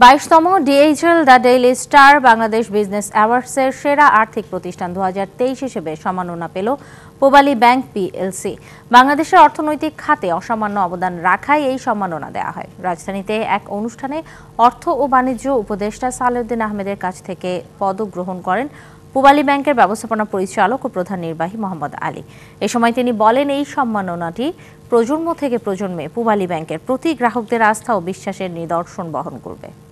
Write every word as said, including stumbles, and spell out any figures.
বাইশতম DHL the daily star Bangladesh business অ্যাওয়ার্ডসের সেরা আর্থিক প্রতিষ্ঠান দু হাজার তেইশ হিসেবে সম্মাননা পেল পূবালী ব্যাংক পিএলসি। বাংলাদেশের অর্থনৈতিক খাতে অসামান্য অবদান রাখায় এই সম্মাননা দেওয়া হয়। রাজধানীতে এক অনুষ্ঠানে অর্থ ও বাণিজ্য উপদেষ্টা সালেউদ্দিন আহমেদের কাছ থেকে পদক গ্রহণ করেন পূবালী ব্যাংকের ব্যবস্থাপনা পরিচালক ও প্রধান নির্বাহী মোহাম্মদ আলী। এ সময় তিনি বলেন, এই সম্মাননাটি প্রজন্ম থেকে প্রজন্মে পূবালী ব্যাংকের প্রতি গ্রাহকদের আস্থা ও বিশ্বাসের নিদর্শন বহন করবে।